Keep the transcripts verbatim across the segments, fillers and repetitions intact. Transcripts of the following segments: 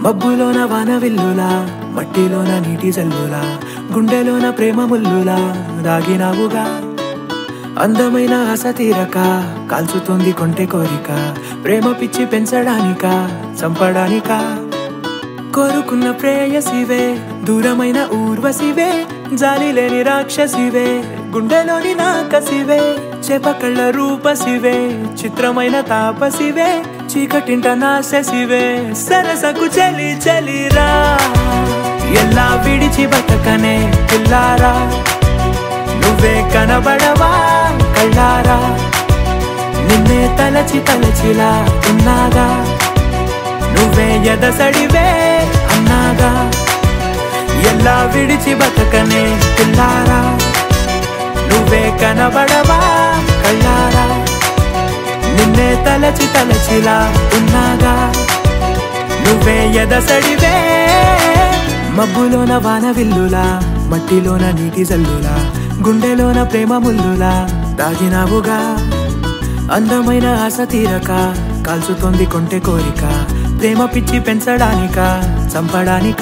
మబ్బులోన వాన విల్లులా, మట్టిలోన నీటి జల్లులా, గుండెలోన ప్రేమ ముల్లులా దాగినావుగా. అందమైన ఆశ తీరక కాల్చుతోంది కొంటె కోరిక, ప్రేమ పిచ్చి పెంచడానిక చంపడానిక. కోరుకున్న ప్రేయసివే, దూరమైన ఊర్వశివే, జాలి లేని రాక్షసివే, గుండెలోని నాకసివే, చేపకళ్ళ రూపసివే, చిత్రమైన తాపసివే, చీకటింట నాశసివే, సరసకు చలి చలిరా. ఎలా విడిచి బతకనే పిల్లారా, నువ్వే కనబడవా కళ్ళారా, నిన్నే తలచి తలచిలా ఉన్నాగా, నువ్వే ఎదసడివే అన్నాగా. ఎలా విడిచి బతకనే పిల్లారా, నువ్వే కనబడవా కళ్ళారా, నిన్నే తలచి తలచిలా ఉన్నాగా, నువ్వే ఎదసడివే. మబ్బులోన వాన విల్లులా, మట్టిలోన నీటి జల్లులా, గుండెలోన ప్రేమ ముల్లులా దాగినావుగా. అందమైన ఆశ తీరక కాల్చుతోంది కొంటె కోరిక, ప్రేమ పిచ్చి పెంచడానిక చంపడానిక.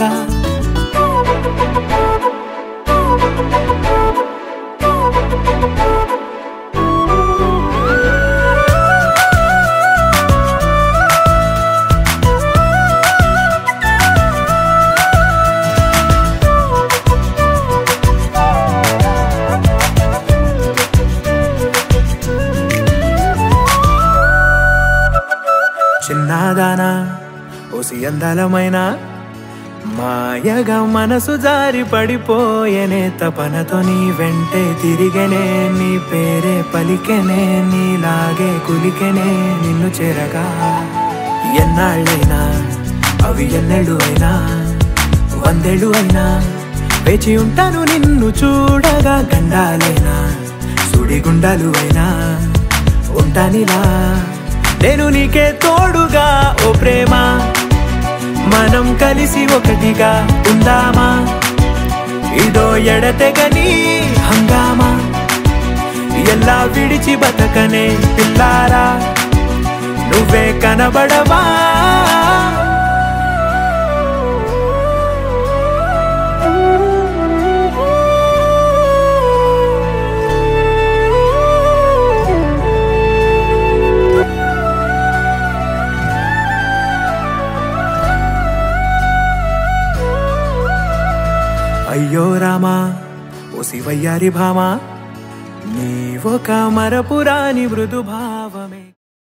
చిన్నదానా ఓసి అందలమైన, మాయగా మనసు జారి పడిపోయేనే, తపనతో నీ వెంటే తిరిగనే, నీ పేరే పలికెనే, నీలాగే కులికెనే నిన్ను చేరగా. ఎన్నాళ్ళైనా అవి ఎన్నెళ్ళు అయినా, వందేళ్ళు అయినా వేచి ఉంటాను నిన్ను చూడగా. గండాలైనా సుడిగుండాలు అయినా ఉంటానిలా, నేను నీకే తోడుగా. ఓ ప్రేమ, మనం కలిసి ఒకటిగా ఉందామా, ఇదో ఎడతెగని హంగామా. ఎలా విడిచి బతకనే పిల్లారా, నువ్వే కనబడవా. అయ్యో రామా ఓ శివయ్యారి భామా, నీవొక మరపురాని మృదు భావమే.